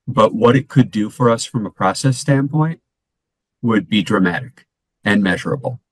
but what it could do for us from a process standpoint would be dramatic and measurable.